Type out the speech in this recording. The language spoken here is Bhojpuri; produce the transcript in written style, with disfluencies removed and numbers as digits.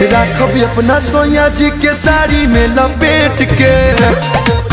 राखब अपना सोया जी के साड़ी में लपेट के।